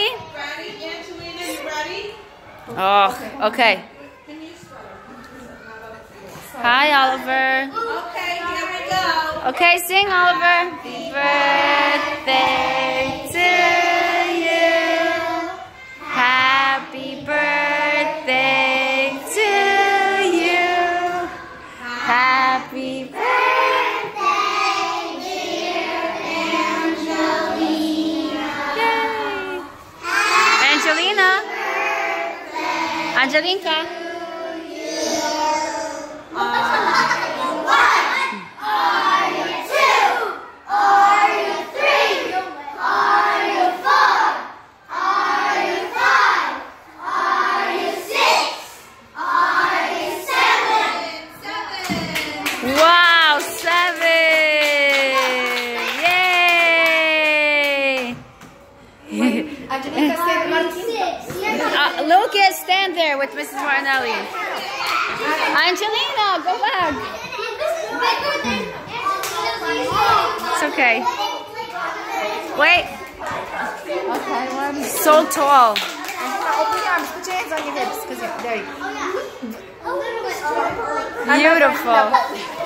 Ready? Angelina, you ready? Oh, okay. Hi, Oliver. Okay, here we go. Okay, sing, Oliver. Happy birthday to you. Happy birthday to you. Happy birthday, dear Angelina. Yay. Angelina. Angelinka. Wow, 7! Yay! Lucas, stand there with Mrs. Martinelli. Angelina, go back. It's okay. Wait. Okay, so tall. Open your arms. Put your hands on your hips. There you go. Beautiful.